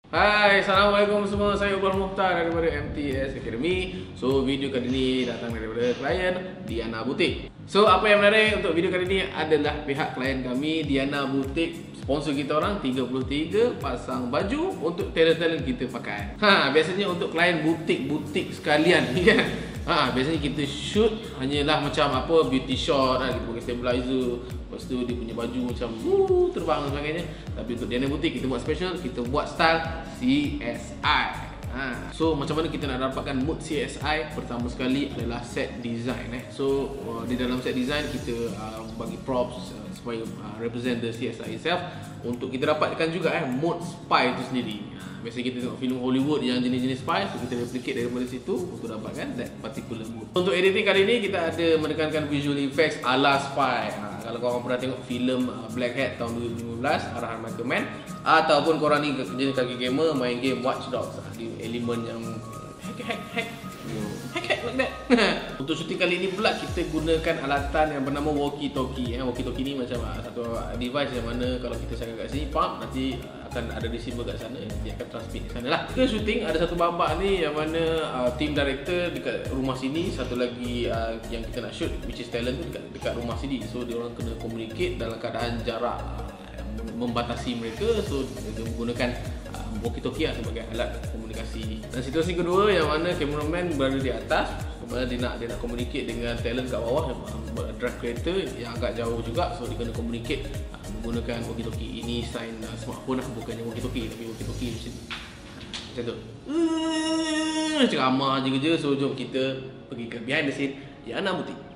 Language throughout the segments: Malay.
Hai, Assalamualaikum semua. Saya Ubal Muhtar daripada MTS Academy. So, video kali ini datang daripada klien Diana Boutique. So, apa yang menarik untuk video kali ini adalah pihak klien kami, Diana Boutique, sponsor kita orang 33 pasang baju untuk talent-talent kita pakai. Biasanya untuk klien butik-butik sekalian kan. Biasanya kita shoot hanyalah macam apa beauty shot kita pakai stabilizer. Lepas tu dia punya baju macam terbang dan sebagainya. Tapi untuk Diana Boutique kita buat special, kita buat style CSI. So macam mana kita nak dapatkan mood CSI? Pertama sekali adalah set design. So di dalam set design kita bagi props supaya represent the CSI itself. Untuk kita dapatkan juga mood spy itu sendiri. Biasa kita tengok filem Hollywood yang jenis-jenis spy, so kita replicate daripada situ untuk dapatkan that particular mood. Untuk editing kali ini kita ada menekankan visual effects ala spy. Kalau korang pernah tengok filem Black Hat tahun 2015 arahan Michael Mann, ataupun korang ni jenis kaki gamer main game Watch Dogs, ada elemen yang hack like that. Untuk syuting kali ini pula kita gunakan alatan yang bernama walkie talkie. Walkie talkie ni macam satu device yang mana kalau kita cakap kat sini pump, nanti akan ada receiver kat sana, dia akan transmit ke sana lah. Kita syuting ada satu babak ni yang mana team director dekat rumah sini, satu lagi yang kita nak shoot which is talent tu dekat rumah sini. So dia orang kena communicate dalam keadaan jarak membatasi mereka. So dia menggunakan walkie-talkie sebagai alat komunikasi. Dan situasi kedua yang mana cameraman berada di atas, kemudian dia nak communicate dengan talent kat bawah, drive creator yang agak jauh juga. So dia kena communicate menggunakan walkie-talkie. Ini sign smartphone lah, bukannya walkie-talkie, tapi walkie-talkie macam tu. Ceramah je kerja. So jom kita pergi ke behind the scene Diana Boutique.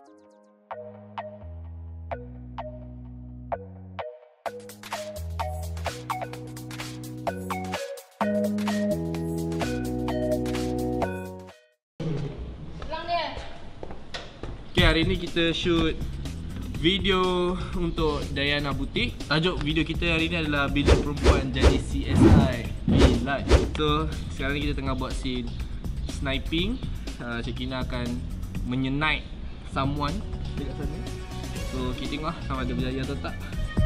Okay, hari ni kita shoot video untuk Diana Boutique. Tajuk video kita hari ni adalah Bila Perempuan Jadi CSI Live. So, sekarang ni kita tengah buat scene sniping. Cik Kina akan menynipe someone dekat sana. So, kita tengok sama ada berjaya atau tak.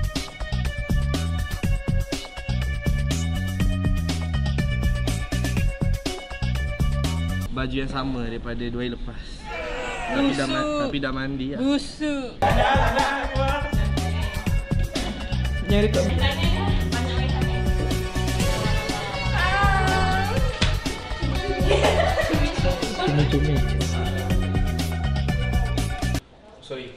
Baju yang sama daripada 2 hari lepas. Tapi dah mandi lah. Busuk. Nyari kat cumi-cumi. Sorry.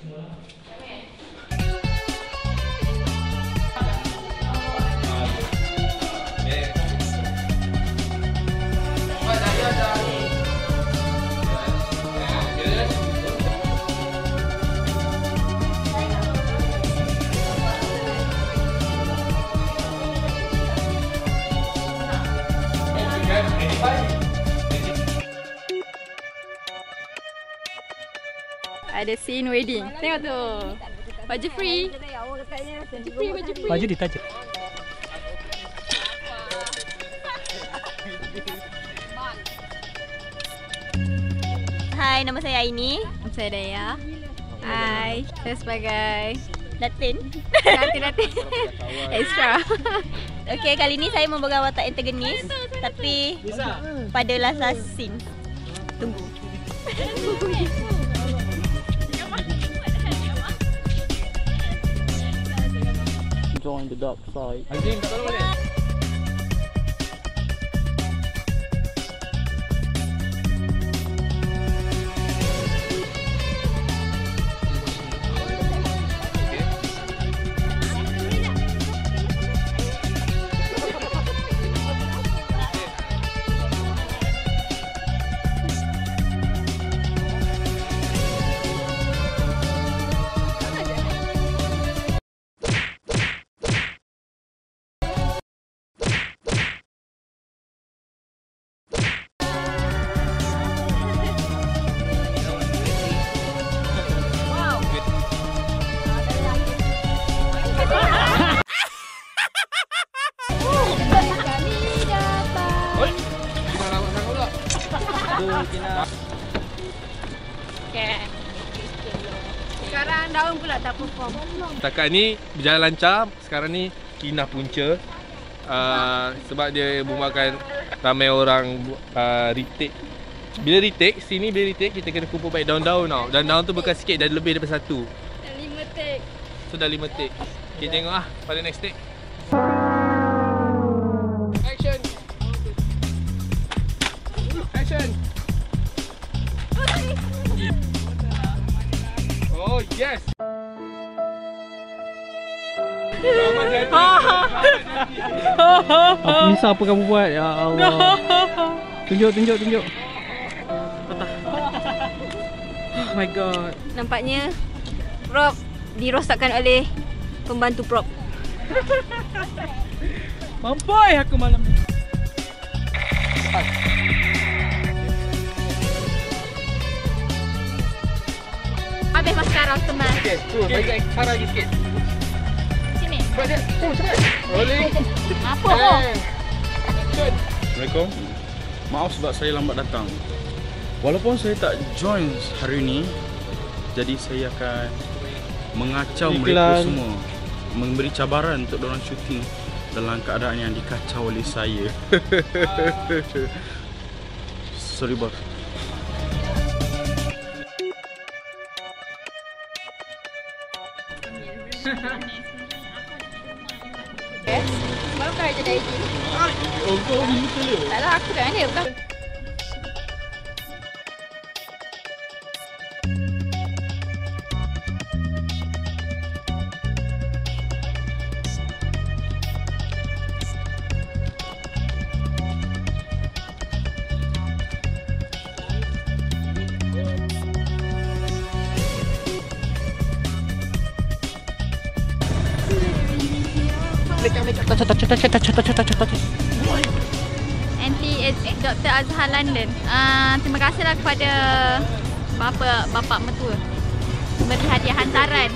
Ada scene wedding. Tengok tu. Baju free. Baju free. Baju ditajuk. Hai, nama saya Aini. Saya Daya. Hai, saya sebagai Datin. Datin. Extra. Okey, kali ni saya membawa watak antagonis, tapi pada last scene. Tunggu. Join the dark side. Azim, tak tahu balik. Okay. Sekarang daun pula tak perform. Setakat ni berjalan lancar. Sekarang ni Kina punca. sebab dia membuatkan ramai orang retake. Bila retake, sini bila retake kita kena kumpul baik daun-daun tau. Dan daun tu bekas sikit dan lebih daripada satu. Dah 5 take. So dah 5 take. Okay, tengok lah pada next take. Action. Action. Oh yes. Aku misal apa kamu buat? Ya Allah. Tunjuk. Oh my god. Nampaknya prop dirosakkan oleh pembantu prop. Mampai aku malam ni. Habis maskara teman. Okay, bagi Farah lagi sikit. Sini. Buat dia. Oh, cepat. Rolling. Apa kau? Assalamualaikum. Maaf sebab saya lambat datang. Walaupun saya tak join hari ini, jadi saya akan mengacau mereka semua, memberi cabaran untuk diorang syuting dalam keadaan yang dikacau oleh saya. Sorry bos. Semalam kau kerja dari sini. Oh, kau minum telur. Tak lah, aku dengan dia bukan. Dr. Azhar London. Terima kasihlah kepada bapa mertua beri hadiah hantaran.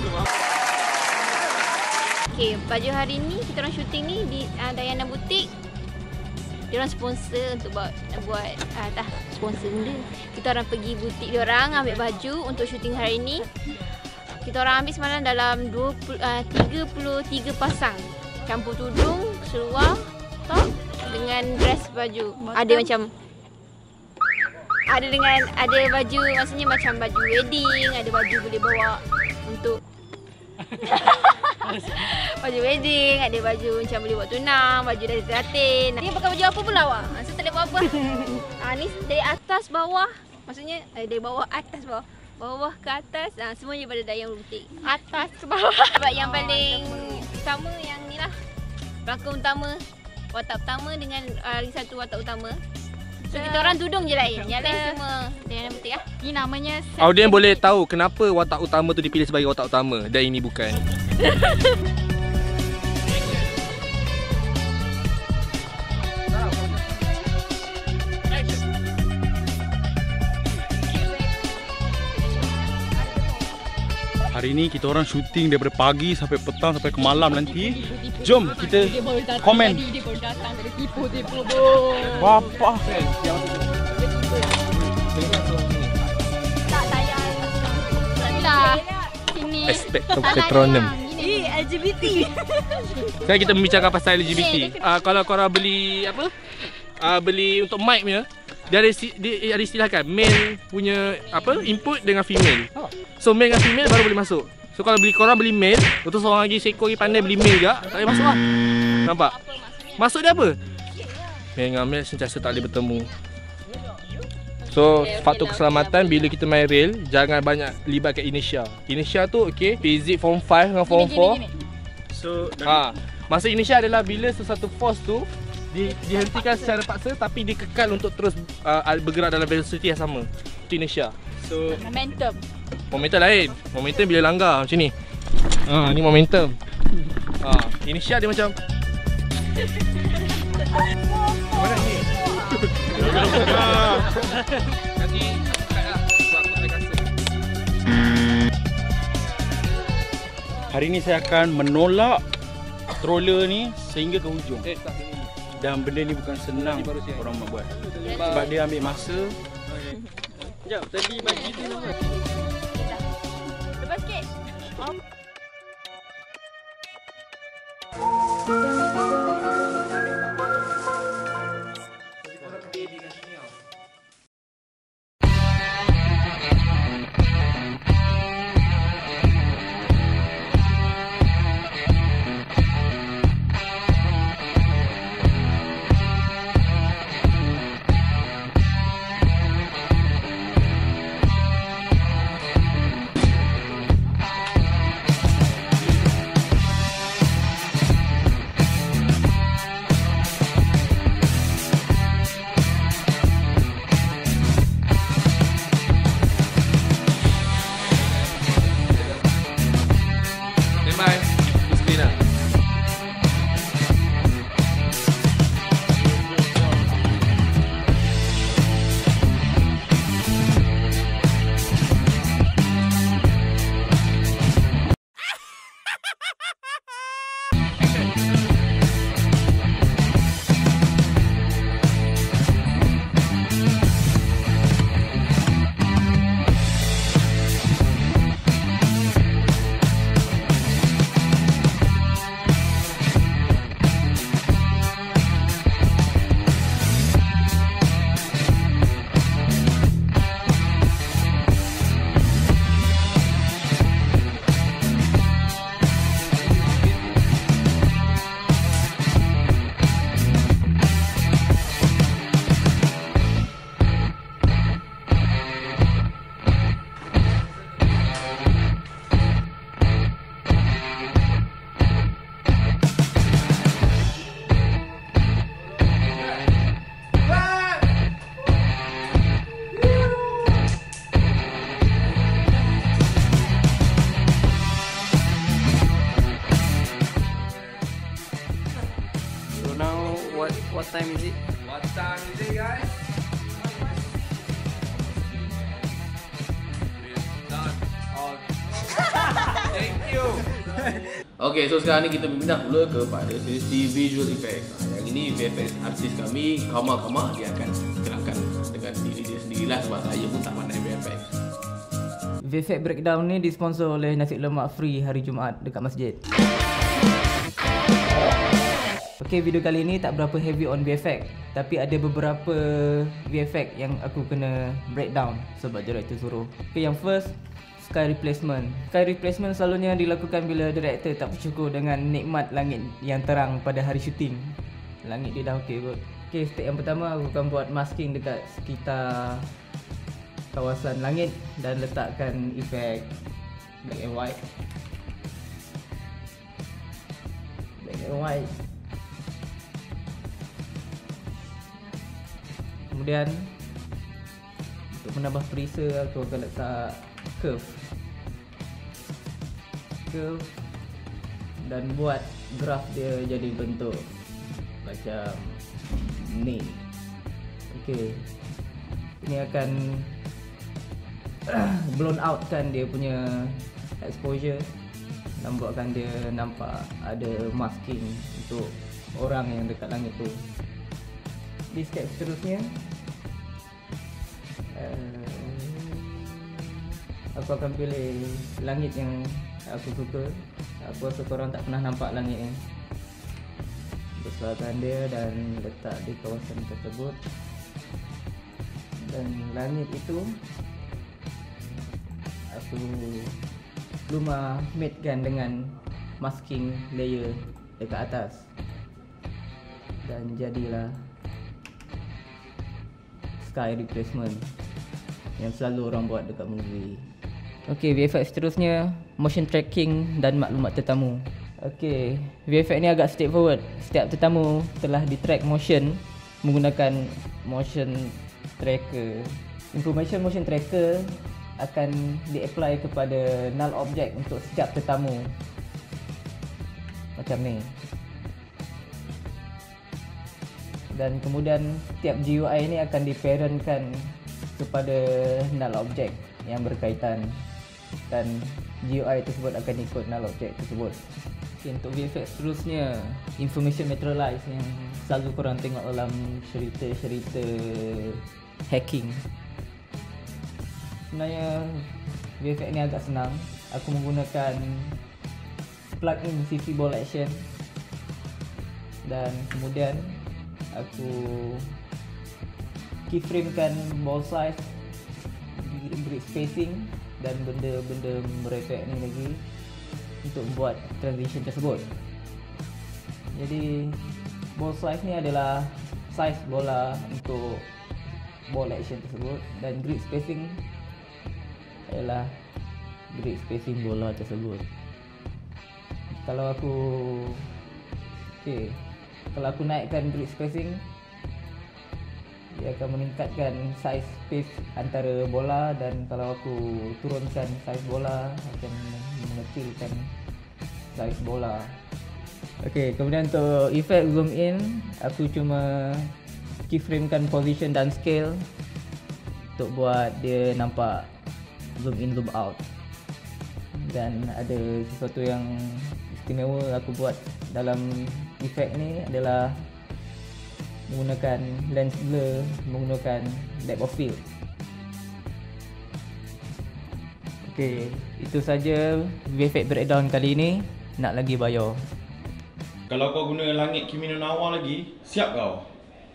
Okey, baju hari ni kita orang syuting ni di Dayana Boutique. Dia orang sponsor untuk buat sponsor benda. Kita orang pergi butik dia orang ambil baju untuk syuting hari ni. Kita orang ambil semalam dalam 33 pasang. Campur tudung, seluar, top dengan dress baju. Ada macam ada baju, maksudnya macam baju wedding, ada baju boleh bawa untuk baju wedding, ada baju macam boleh buat tunang, baju dari teratin. Ni pakai baju apa pula awak? Saya tak boleh buat apa. Ni dari atas bawah, maksudnya dari bawah atas bawah. Bawah ke atas, semuanya pada Dayana Boutique. Atas ke bawah. Sebab yang paling utama yang ni lah, pelakon utama, watak utama dengan lagi satu watak utama. So kita orang tudung je lain. Yang lain semua Dayana Boutique lah. Ni namanya Audien boleh tahu kenapa watak utama tu dipilih sebagai watak utama dan ini bukan. Hari ni kita orang syuting daripada pagi sampai petang sampai ke malam nanti. Jom kita komen. Bapa. Aspek petronem. LGBT. Sekarang kita membicarakan pasal LGBT. Kalau korang beli apa? Beli untuk mic punya, dia ada istilah kan, male punya apa input dengan female. So male dengan female baru boleh masuk. So kalau korang beli male, betul seorang lagi seekor lagi pandai beli male juga, tak boleh masuk lah. Nampak? Maksud dia apa? Male dengan male sentiasa tak boleh bertemu. So faktor keselamatan bila kita main rail, jangan banyak libatkan inertia. Inertia tu okey, basic form 5 dengan form 4. So masa inertia adalah bila sesuatu force tu dihentikan secara paksa tapi dia kekal untuk terus bergerak dalam velocity yang sama. Itu inertia. So momentum lain. Momentum bila langgar macam ni. Ni momentum. Inertia dia macam mana ni? Nanti cut lah. So aku tak rasa. Hari ni saya akan menolak stroller ni sehingga ke hujung. Dan benda ni bukan senang orang nak buat. Sebab dia ambil masa. Sekejap, tadi bagi tu nama. Lepas sikit. time is it? What time is it, guys? We're done. Thank you. Okay, so sekarang ni kita berpindah pula kepada sesi visual effects. Yang ini VFX artis kami, Kama, dia akan terangkan dengan diri dia sendirilah sebab saya pun tak pandai VFX. VFX Breakdown ni disponsor oleh nasi lemak free hari Jumaat dekat masjid. Okay, video kali ni tak berapa heavy on VFX, tapi ada beberapa VFX yang aku kena breakdown sebab director suruh. Okay, yang first, sky replacement. Sky replacement selalunya dilakukan bila director tak bersyukur dengan nikmat langit yang terang pada hari syuting. Langit dia dah okey kot. Okay, step yang pertama aku akan buat masking dekat sekitar kawasan langit dan letakkan efek black and white. Black and white. Kemudian untuk menambah perisa aku akan letak curve dan buat graf dia jadi bentuk macam ni. Okey. Ini akan blown out kan dia punya exposure dan buatkan dia nampak ada masking untuk orang yang dekat langit tu. Di step seterusnya aku akan pilih langit yang aku suka. Aku rasa korang tak pernah nampak langit ni. Besarkan dia dan letak di kawasan tersebut. Dan langit itu aku lumah matekan dengan masking layer dekat atas. Dan jadilah sky replacement yang selalu orang buat dekat movie. Okey, VFX seterusnya motion tracking dan maklumat tetamu. Okey, VFX ni agak straightforward. Setiap tetamu telah di-track motion menggunakan motion tracker. Information motion tracker akan di-apply kepada null object untuk setiap tetamu. Macam ni. Dan kemudian tiap GUI ni akan di-parentkan kepada null object yang berkaitan dan GUI tersebut akan ikut null object tersebut. Okay, untuk VFX seterusnya, information materialize yang selalu korang tengok dalam cerita-cerita hacking. Sebenarnya VFX ni agak senang. Aku menggunakan plugin CC Ball Action dan kemudian aku keyframekan ball size, grid spacing dan benda-benda mereflect ni lagi untuk buat transition tersebut. Jadi ball size ni adalah size bola untuk ball action tersebut dan grid spacing adalah grid spacing bola tersebut. Kalau aku naikkan grid spacing, dia akan meningkatkan size space antara bola, dan kalau aku turunkan size bola akan mengecilkan size bola. Okey, kemudian untuk efek zoom in, aku cuma keyframekan position dan scale untuk buat dia nampak zoom in zoom out. Dan ada sesuatu yang istimewa aku buat dalam efek ni adalah menggunakan lens blur, menggunakan depth of field. Okey, itu saja VFX breakdown kali ini. Nak lagi bayar. Kalau kau guna langit Kimi no Na wa lagi, siap kau.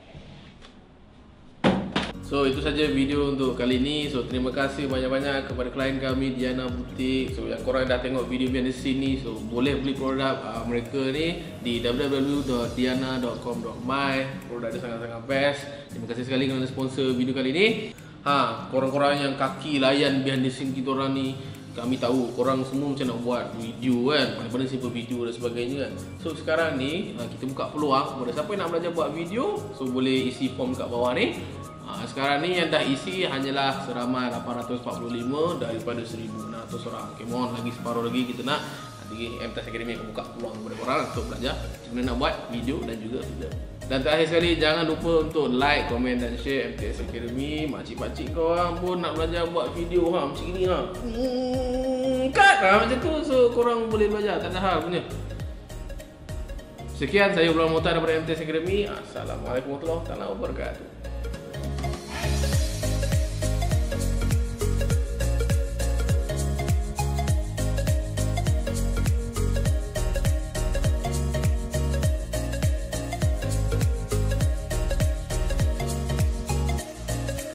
So itu saja video untuk kali ini. So terima kasih banyak-banyak kepada klien kami Diana Boutique. So yang korang dah tengok video behind the scene ni, so boleh beli produk mereka ni di www.diana.com.my. Produk dia sangat-sangat best. Terima kasih sekali kerana sponsor video kali ini. Korang-korang yang kaki layan behind the scene kita orang ni, kami tahu korang semua macam nak buat video kan, paling-paling simple video dan sebagainya kan. So sekarang ni kita buka peluang kepada siapa yang nak belajar buat video, so boleh isi form kat bawah ni. Sekarang ni yang dah isi hanyalah seramai 845 daripada 1,600 orang. Okay, mohon lagi separuh lagi kita nak. Nanti MTS Academy akan buka peluang kepada korang untuk belajar macam mana nak buat video dan juga film. Dan terakhir sekali, jangan lupa untuk like, komen dan share MTS Academy. Makcik-makcik korang pun nak belajar buat video macam ni cut macam tu. So korang boleh belajar, tak ada hal punya. Sekian, saya Ibrahim Mohtar daripada MTS Academy. Assalamualaikum warahmatullahi wabarakatuh.